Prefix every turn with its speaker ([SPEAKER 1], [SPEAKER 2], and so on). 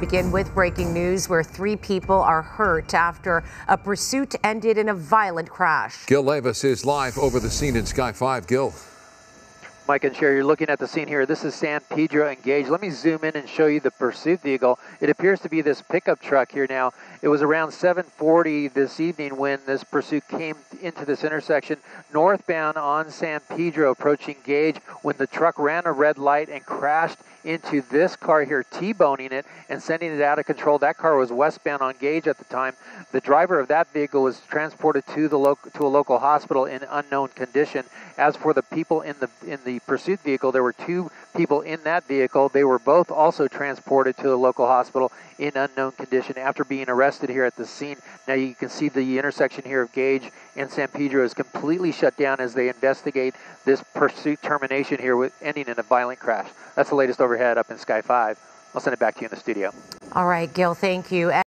[SPEAKER 1] Begin with breaking news where 3 people are hurt after a pursuit ended in a violent crash.
[SPEAKER 2] Gil Levis is live over the scene in Sky 5. Gil.
[SPEAKER 3] Mike and Sherry, you're looking at the scene here. This is San Pedro and Gage. Let me zoom in and show you the pursuit vehicle. It appears to be this pickup truck here now. It was around 7:40 this evening when this pursuit came into this intersection northbound on San Pedro approaching Gage when the truck ran a red light and crashed into this car here, T-boning it and sending it out of control. That car was westbound on Gage at the time. The driver of that vehicle was transported to a local hospital in unknown condition. As for the people in the pursuit vehicle, there were 2 people in that vehicle. They were both also transported to a local hospital in unknown condition after being arrested here at the scene. Now you can see the intersection here of Gage and San Pedro is completely shut down as they investigate this pursuit termination here with ending in a violent crash. That's the latest overhead up in Sky 5. I'll send it back to you in the studio.
[SPEAKER 1] All right, Gil, thank you.